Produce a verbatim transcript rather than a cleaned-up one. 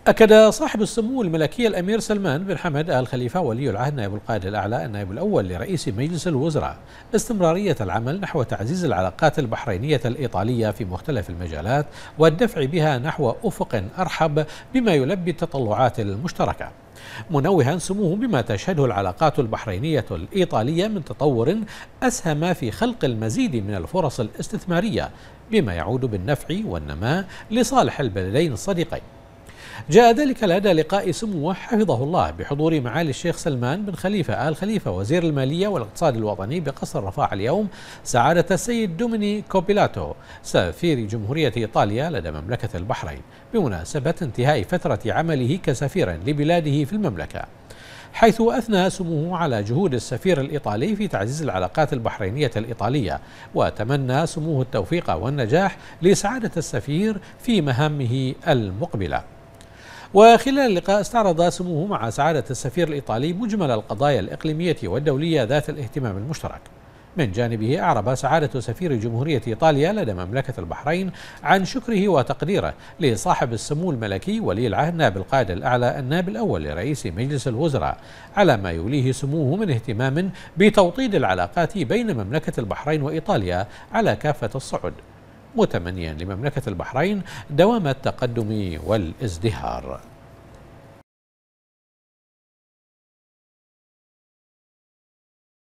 أكد صاحب السمو الملكي الأمير سلمان بن حمد آل خليفة ولي العهد نائب القائد الأعلى النائب الأول لرئيس مجلس الوزراء استمرارية العمل نحو تعزيز العلاقات البحرينية الإيطالية في مختلف المجالات والدفع بها نحو أفق أرحب بما يلبي التطلعات المشتركة، منوها سموه بما تشهده العلاقات البحرينية الإيطالية من تطور أسهم في خلق المزيد من الفرص الاستثمارية بما يعود بالنفع والنماء لصالح البلدين الصديقين. جاء ذلك لدى لقاء سموه حفظه الله بحضور معالي الشيخ سلمان بن خليفة آل خليفة وزير المالية والاقتصاد الوطني بقصر رفاع اليوم سعادة السيد دوميني كوبيلاتو سفير جمهورية إيطاليا لدى مملكة البحرين بمناسبة انتهاء فترة عمله كسفير لبلاده في المملكة، حيث أثنى سموه على جهود السفير الإيطالي في تعزيز العلاقات البحرينية الإيطالية، وتمنى سموه التوفيق والنجاح لسعادة السفير في مهامه المقبلة. وخلال اللقاء استعرض سموه مع سعادة السفير الإيطالي مجمل القضايا الإقليمية والدولية ذات الاهتمام المشترك. من جانبه أعرب سعادة سفير جمهورية إيطاليا لدى مملكة البحرين عن شكره وتقديره لصاحب السمو الملكي ولي العهد نائب القائد الأعلى النائب الأول لرئيس مجلس الوزراء على ما يوليه سموه من اهتمام بتوطيد العلاقات بين مملكة البحرين وإيطاليا على كافة الصعد، متمنيا لمملكة البحرين دوام التقدم والازدهار.